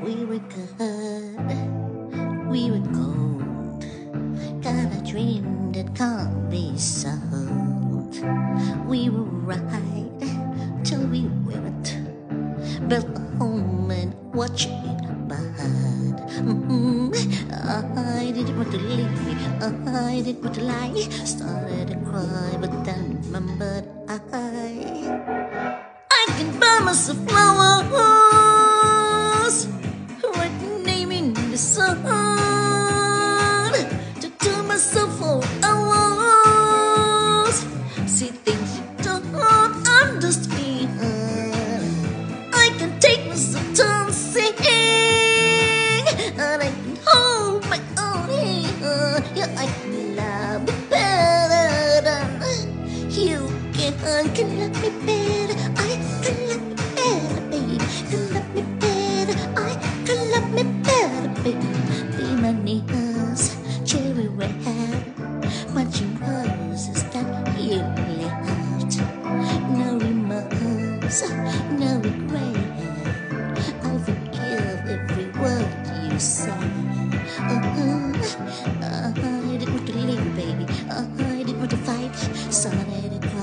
We were good, we were gold. Got a dream that can't be sold. We were right till we weren't. Built a home and watch it burn. I didn't want to leave, I didn't want to lie. Started to cry, but then remembered I can buy myself flowers, write my name in the sun, to tell myself for hours. See things you don't understand. I can take myself to sing, and I can hold my own hand. Yeah, I can love you better than you can. I can love me better. I can love me better, baby. Can love me better. I can love me better, baby. Be my knees, cherry red, punching roses that you left. No remorse, no regret. I'll forgive every word you say. I didn't want to leave, baby. I didn't want to fight. Started to cry.